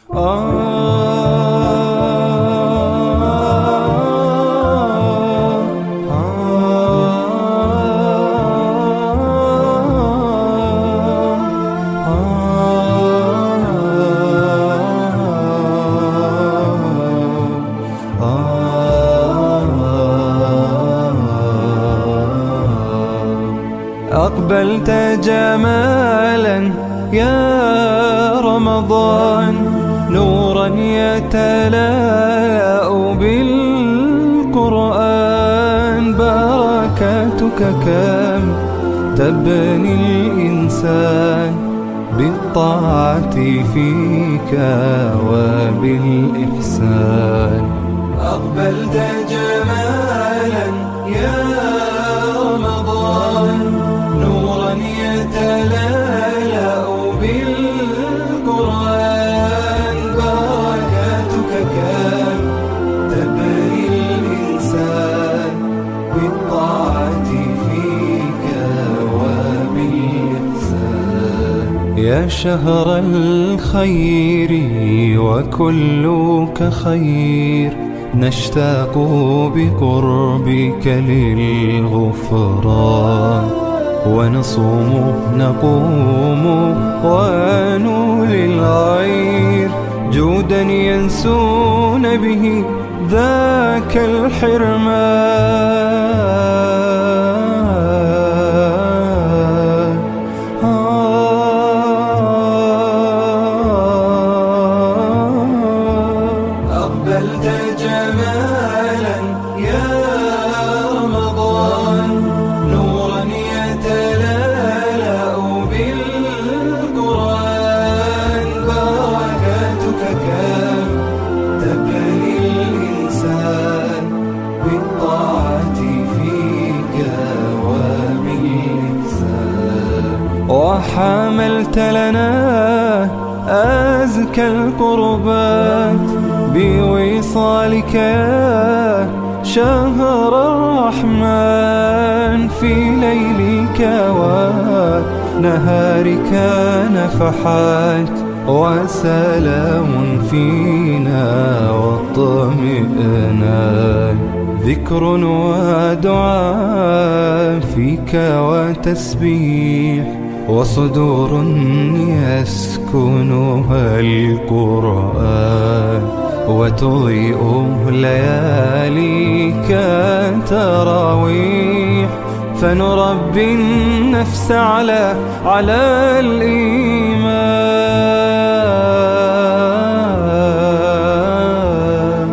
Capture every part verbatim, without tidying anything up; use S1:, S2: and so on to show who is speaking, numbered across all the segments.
S1: أقبلت جمالا يا رمضان، نورا يتلاء بالقرآن. بركاتك كم تبني الإنسان بالطاعة فيك وبالإحسان. أقبلت جمالا يا رمضان، نورا يتلألأ بالقرآن. بركاتك كم تبني الإنسان بالطاعة فيك وبالإحسان. يا شهر الخير وكلك خير، نشتاق بقربك للغفران. ونصوم نقوم ونولي الغير، جودا ينسون به ذاك الحرمان. أقبلت جمالا يا رمضان، نورا يتلألأ بالقرآن. بركاتك كم تبني الإنسان بالطاعة فيك وبالإحسان. وحملت لنا أزكى القربات بوصالك يا شهر الرحمن. في ليلك ونهارك نفحات، وسلام فينا واطمئنان. ذكر ودعاء فيك وتسبيح، وصدور يسكنها القرآن. وتضيء لياليك تراويح، فنربي النفس على على الإيمان.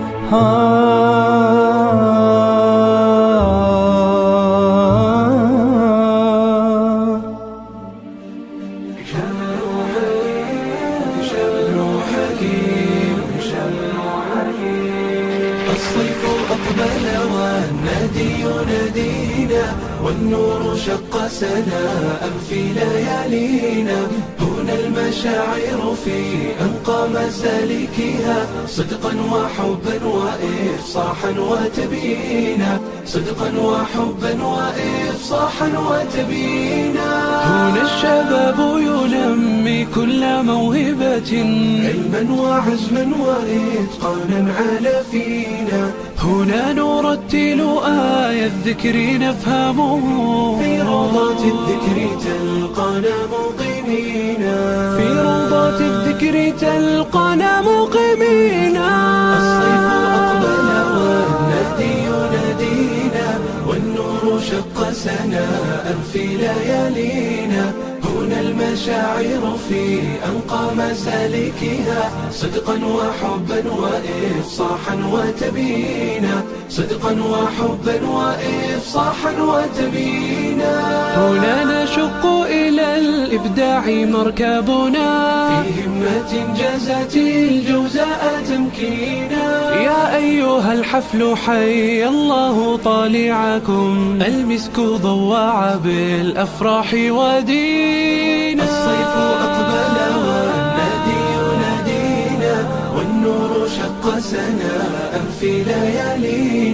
S2: الصيف أقبل والنادي ينادينا، والنور شق سناء في ليالينا. هنا المشاعر في أنقى مسالكها، صدقا وحبا وإفصاحا وتبيينا. صدقا وحبا وإفصاحا وتبيينا. هنا الشباب ينمي كل موهبة، علما وعزما وإتقانا على فينا. هنا نرتل آية الذكر نفهمه، في روضات الذكر تلقانا مقيمينا. في روضات الذكر تلقانا مقيمينا. الصيف أقبل والنادي ينادينا، والنور شق سناء في ليالينا. هنا المشاعر في أنقى مسالكها، صدقا وحبا وإفصاحا وتبيينا. صدقا وحبا وإفصاحا وتبيينا. هنا نشق إلى الإبداع مركبنا، في همة جازت الجوزاء تمكينا. يا أيها الحفل حي الله طالعكم، المسك ضوع بالأفراح ودينا. الصيف أقبل والنادي ينادينا، والنور شق سناء في ليالينا.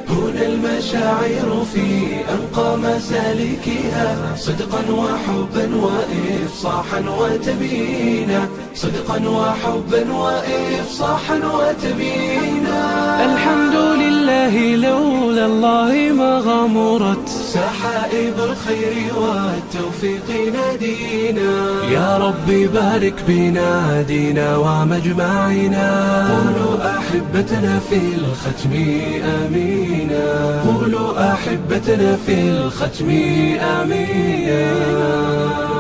S2: هنا المشاعر في أنقى مسالكها، صدقا وحبا وإفصاحا وتبيينا، صدقا وحبا وإفصاحا وتبيينا.
S3: الحمد لله لولا الله ما غمرت
S2: سحائب الخير والتوفيق نادينا، يا ربي بارك بنادينا ومجمعنا. قولوا أحبتنا في الختم آمينا، قولوا أحبتنا في الختم آمينا.